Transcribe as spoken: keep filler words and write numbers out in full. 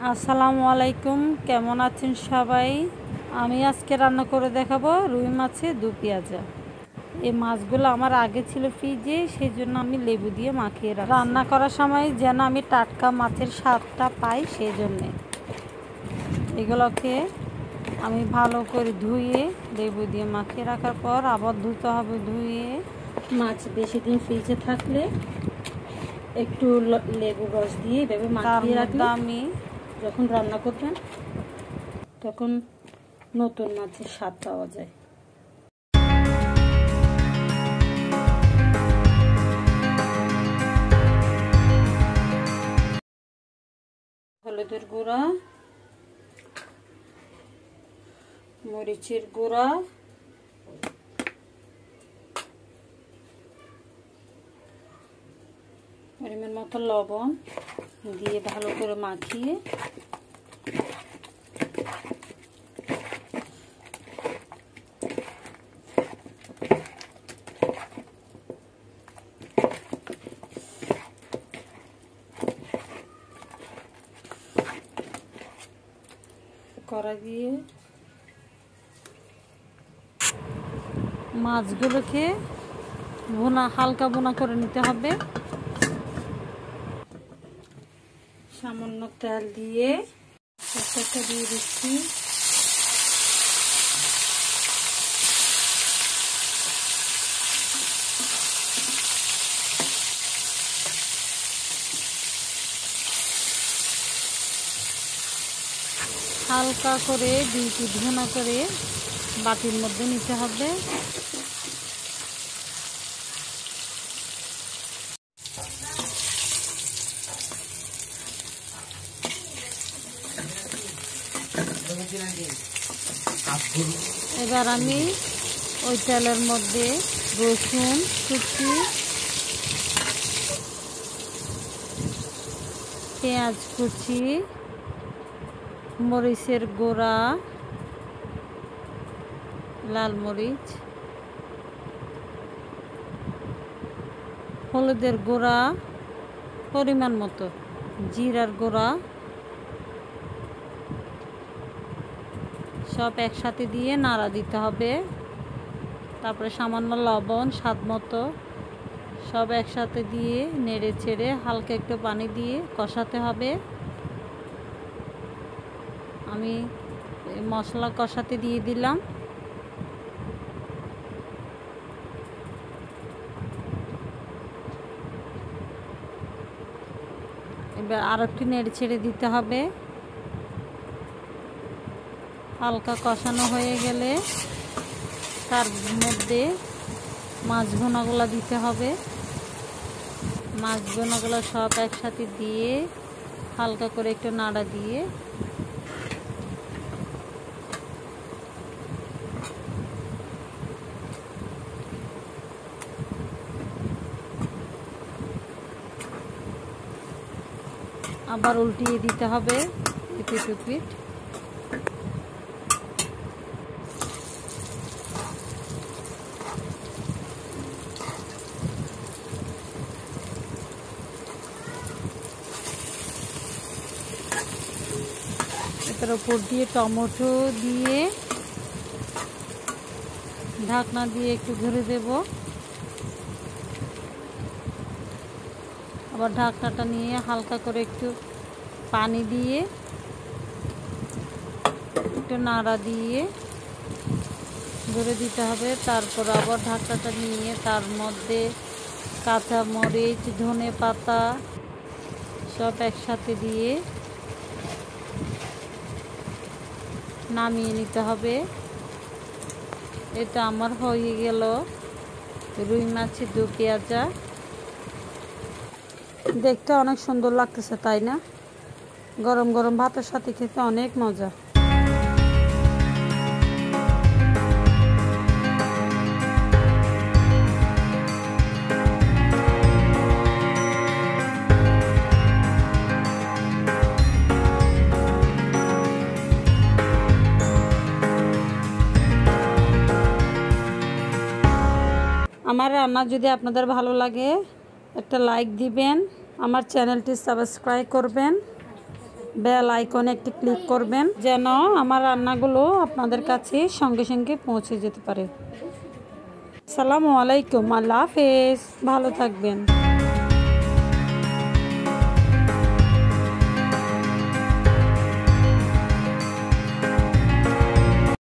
আসসালামু আলাইকুম, কেমন আছেন সবাই? আমি আজকে রান্না করে দেখাবো রুই মাছের দু পেঁয়াজা। এই মাছগুলো আমার আগে ছিল ফ্রিজে, সেই জন্য আমি লেবু দিয়ে মাখিয়ে রাখি। রান্না করার সময় যেন আমি টাটকা মাছের স্বাদটা পাই, সেই জন্যে এগুলোকে আমি ভালো করে ধুয়ে লেবু দিয়ে মাখিয়ে রাখার পর আবার ধুতে হবে। ধুয়ে মাছ বেশি দিন ফ্রিজে থাকলে একটু লেবু রস দিয়ে এভাবে মাখিয়ে রাখলে আমি যখন রান্না করবেন তখন নতুন মাছের স্বাদ পাওয়া যায়। হলুদের গুঁড়া, মরিচের গুঁড়া, পরিমাণ মতো লবণ দিয়ে ভালো করে মাখিয়ে কড়া দিয়ে মাছগুলোকে ভুনা হালকা ভুনা করে নিতে হবে। সামান্য তেল দিয়ে একটা দিয়ে দিচ্ছি। হালকা করে দুইটি ভুনা করে বাটির মধ্যে নিতে হবে। এবার আমি ওই তেলের মধ্যে রসুন কুচি, পেঁয়াজ কুচি, মরিচের গুঁড়া, লাল মরিচ, হলুদের গুঁড়া পরিমাণ মতো, জিরার গুঁড়া সব একসাথে দিয়ে নাড়া দিতে হবে। তারপরে সামান্য লবণ স্বাদ মতো সব একসাথে দিয়ে নেড়ে ছেড়ে হালকা একটু পানি দিয়ে কষাতে হবে। আমি মশলা কষাতে দিয়ে দিলাম। এবার আর একটু নেড়ে ছেড়ে দিতে হবে। হালকা কষানো হয়ে গেলে তার মধ্যে মাছ ভুনাগুলো দিতে হবে। মাছ ভুনাগুলো সব একসাথে দিয়ে হালকা করে একটু নাড়া দিয়ে আবার উল্টিয়ে দিতে হবে পিট পিট। এটার উপর দিয়ে টমেটো দিয়ে ঢাকনা দিয়ে একটু ঘুরে দেব। আবার ঢাকনাটা নিয়ে হালকা করে একটু পানি দিয়ে একটু নাড়া দিয়ে ঘুরে দিতে হবে। তারপর আবার ঢাকনাটা নিয়ে তার মধ্যে কাঁচা মরিচ, ধনে পাতা সব একসাথে দিয়ে নামিয়ে নিতে হবে। এটা আমার হয়ে গেল রুই মাছের দু পেঁয়াজা। দেখতে অনেক সুন্দর লাগতেছে, তাই না? গরম গরম ভাতের সাথে খেতে অনেক মজা। আমার রান্না যদি আপনাদের ভালো লাগে একটা লাইক দিবেন, আমার চ্যানেলটি সাবস্ক্রাইব করবেন। বেল আইকনে একটি ক্লিক করবেন যেন আমার রান্নাগুলো আপনাদের কাছে সঙ্গে সঙ্গে পৌঁছে যেতে পারে। আসসালামু আলাইকুম, আল্লাহ হাফেজ, ভালো থাকবেন।